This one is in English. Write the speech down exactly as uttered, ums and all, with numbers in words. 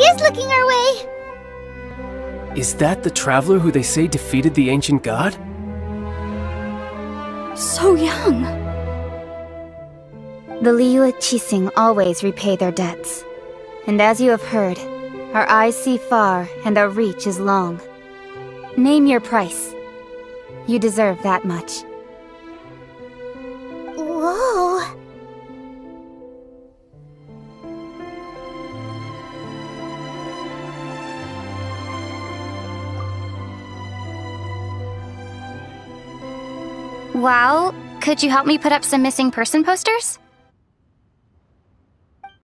is looking our way! Is that the traveler who they say defeated the ancient god? So young! The Liyue Qixing always repay their debts. And as you have heard, our eyes see far and our reach is long. Name your price. You deserve that much. Whoa... Wow, could you help me put up some missing person posters?